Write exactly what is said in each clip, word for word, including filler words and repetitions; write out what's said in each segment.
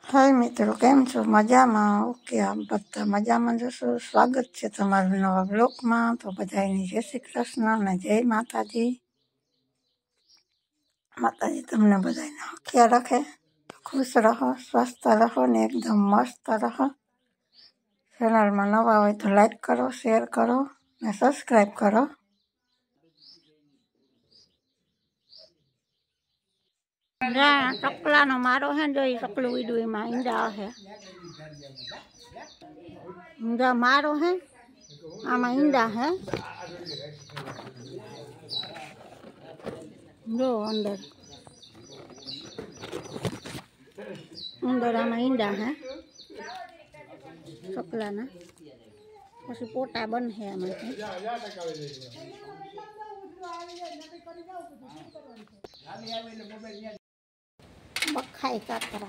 हाय मित्रों, केम छो? मजा में? ओके, आप बता मजा में जशो। स्वागत है तमारू नवा ब्लॉग में। तो बधाई जय श्री कृष्ण ने जय माताजी। माताजी तमने बधाई ख्याल रखे, खुश रहो, स्वस्थ रहो ने एकदम मस्त रहो। चैनल में नवा हो तो लाइक करो, शेयर करो ने सब्सक्राइब करो। चकला नो मारो है जो चकलू ईडू में ईंडा है, ईंडा मारो है, आमा ईंडा है जो अंदर अंदर आमा ईंडा है चकला ना। पछी पोटा बन है आमा बखाई कातरा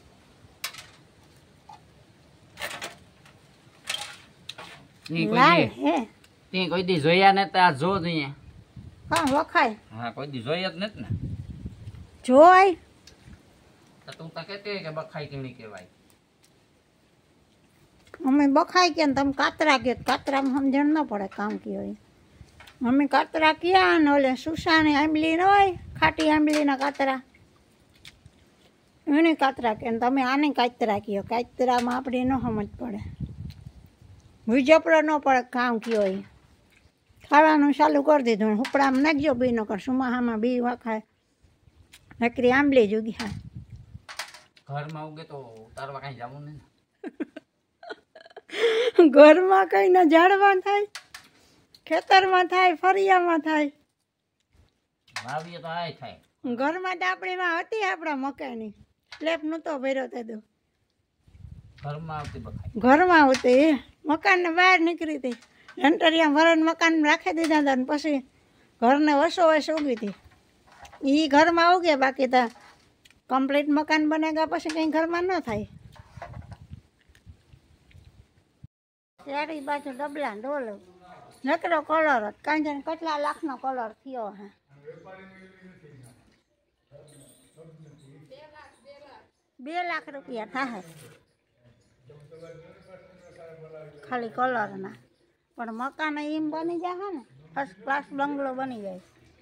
लाल है ती कोई दी जोया ने ता जो नहीं हां वखाई हां कोई दी जोया न ने જોઈ तो तू ता कहते के बखाई केणी केवाय मम्मी बखाई के तुम कातरा के कातरा में समझण न पड़े काम की होय। मम्मी कातरा किया न ओले सुसानी आंबली न होय खाटी आंबली ना कातरा एने कातरा के तमे आने कातरा कियो। कातरा में आपणी न समझ पड़े, विजपड़ो न पड़े काम की होय। खावानुं चालू कर दीधुं, हुपड़ा में नाखजो बी नकर सुमाहा में बी वखाय नकरी आंबली जोगी। हाँ घर में उगे तो उतारवा कहीं जावू नहीं घर में कई न झाड़वा थाय, खेतर में थाय, फरिया में थाय, वावीए तो आय थाय। घर में तो आपणी में हती आपड़ा मकानी स्लेप नतो भर्यो ते दो घर में आवती बखाई घर में होती मकान ने बहार निकली थी लंटरिया भरन मकान में राखी दीधा था पछी घर ने वसो वस उगी थी। ई घर में उगे, बाकी तो कम्प्लीट मकान बनेगा पछी कहीं घर में न थाय। त्यारी बाजू डबला डोल नकरो कलर कहीं जन કેટલા लाख नो कलर थियो है। બે લાખ रुपया था है खाली कलर ना, पर मकान एम बनी जाए ने फर्स्ट क्लास बंगलो बनी जाए।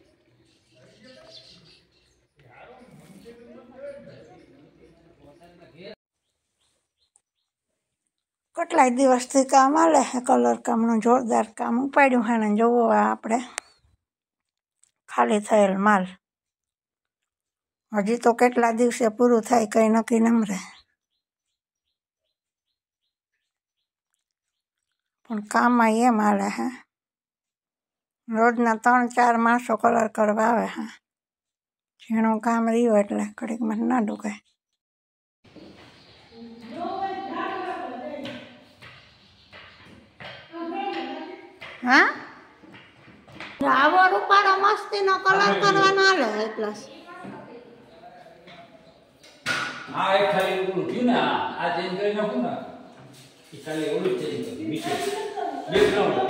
કેટલાય દિવસથી કામ આલે છે કલર કામનું જોરદાર કામ ઉપાડ્યું છે ને જોવો આ આપણે ખાલી થયેલ માલ। હજી તો કેટલા દિવસે પૂરું થાય કઈ નક્કી ન રહે, પણ કામમાં એમ હાલે છે રોજના ત્રણ ચાર માણસો કલર કરવા આવે છે। ઝીણું કામ રહ્યું એટલે ઘડીકમાં ના ડૂકાય। हाँ आवो रूपारो मस्ती नो कलर करवानो हाले એટલે आ एक खाली ओलू क्यों ना आ चेंज कर नाखो ना ई खाली ओलू चेंज कर नीचे बैकग्राउंड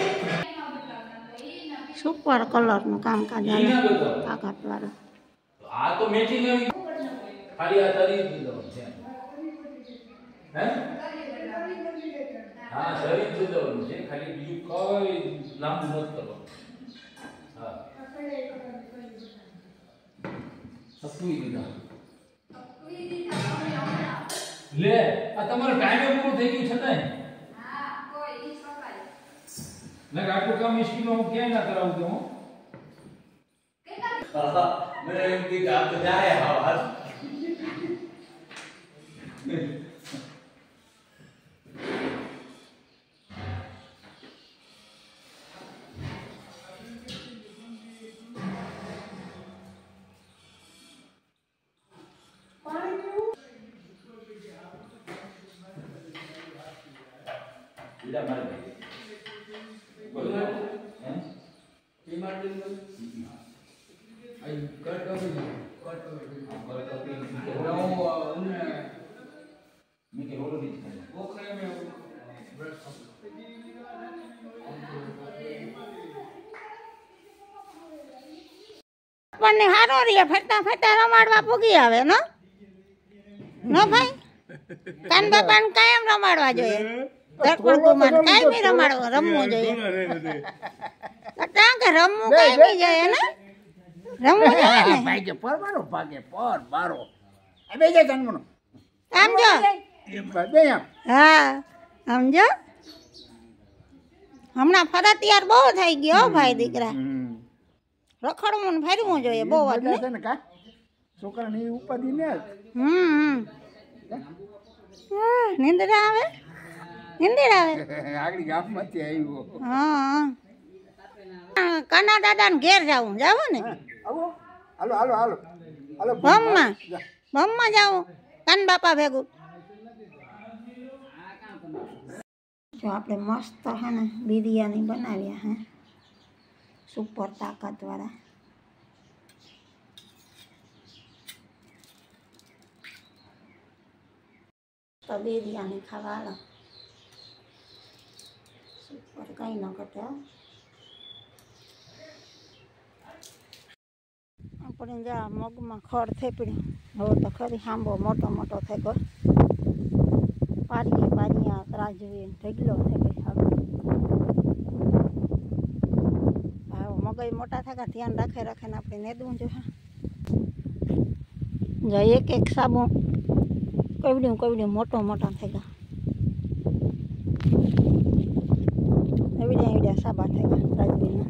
सुपर कलर नो काम काज हाले काकाट वाળો। आ तो मैचिंग है खाली आ तरी दीदो છે हैं हां शरीर दीदो છે खाली બીજું કોઈ લાંબુ મત કરો। हां સપુઈ દીધા ले आ તમારો ટાઈમ પૂરો થઈ ગયો છતાંય હા કોઈ ઈ સફાઈ ના આટલું કામ સ્કીમાં હું ક્યાં ના કરાવું તો હું કેટલા મેરે એમ કે આપ તો જાય હા इधर मार दे बोल हैं ये मार दे I cut copy cut copy cut copy वो उन्हें मैं के होलो नहीं वो करे में ब्रश આપણને હારો રે ફટા ફટા રમાડવા પૂગી આવે ન ન ભાઈ કાન બાપાને કાયમ રમાડવા જોઈએ ધરપણ કુમાર કાયમી રમાડવા રમવું જોઈએ કારણ કે રમવું કાયમી જોઈએ ને રમવું જોઈએ ને ભાગે પર મારો ભાગે પર મારો આ બે જાય જન્મનો આમ જો બે આમ હા સમજો હમણાં ફરતિયાર બહુ થઈ ગયો હો ભાઈ દીકરા રખડવું ને ફરવું જોઈએ બહુ જ છે ને કા છોકરાને એ ઉપાધિ ને હમ હા નિંદ્રા આવે નિંદ્રા આવે આગળ ગામમાંથી આવ્યો હા કાના દાદા ને ઘેર જાવું જાવું ને આવો હાલો હાલો હાલો હાલો બમમાં બમમાં જાવું કાન બાપા ભેગું જો આપણે મસ્ત હે ને બિરયાની બનાવ્યા હે સુપર તાકાતવાળા તો બિરયાની ખાવા હાલો સુપર કંઈ ન ઘટે આપણે જા મગમાં ખડ થેપડ્યું હવે તો ખરી હાંબો મોટો મોટો થઈ ગયો પારીએ પારીએ ત્રાજવી ઢગલો થઈ ગઈ હવે મગજ મોટા થયા ધ્યાન રાખે રાખે ને આપણે નેદવું જોઈએ જા એક એક સાબુ કવડ્યું કવડ્યું મોટો મોટા થઈ ગયા એવડ્યા એવડ્યા સાબા થઈ ગયા રાજવીના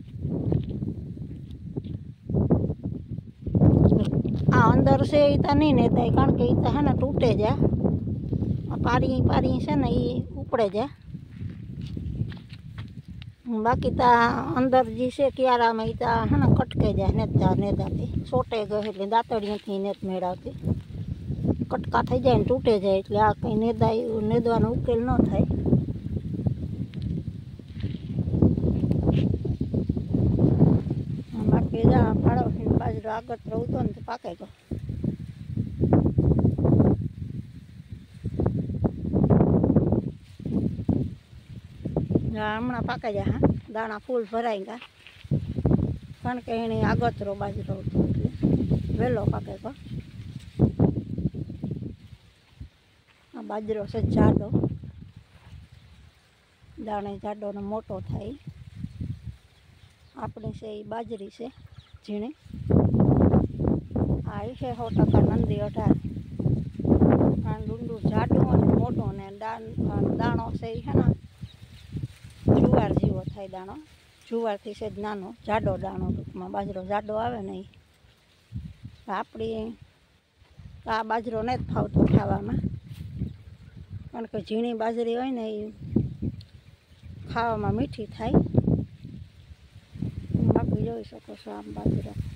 આ અંદર છે એ તો નહીં નેતાય કારણ કે એ તો હે ને તૂટે જાય પારી પારી છે ને એ ઉપડે જાય બાકી તો અંદર જે છે ક્યારામાં એ તો હે ને કટકે જાય નેતા નેતાથી સોટે ગયો એટલે દાંતડીઓથી નેત મેળવતી કટકા થઈ જાય ને તૂટે જાય એટલે આ કંઈ નેદા નેદવાનો ઉકેલ ન થાય બાકી જા ફાળો બાજરો આગળ રહું ને તો પાકે ગયો હમણાં પાકે જાય હા દાણા ફૂલ ભરાઈ ગયા કારણ કે એને આગતરો બાજરો હતો એટલે વહેલો પાકે ગયો આ બાજરો છે જાડો દાણે જાડો ને મોટો થાય આપણે છે એ બાજરી છે ઝીણી આ છે સો ટકા નંદી અઢાર કારણ ડુંડું જાડું અને મોટું ને દાણો છે એ છે ને જુવાર જેવો થાય દાણો જુવારથી છે જ નાનો જાડો દાણો ટૂંકમાં બાજરો જાડો આવે ને એ આપણી આ બાજરો ને જ ફાવતો ખાવામાં કારણ કે ઝીણી બાજરી હોય ને એ ખાવામાં મીઠી થાય બાકી જોઈ શકો છો આમ બાજરો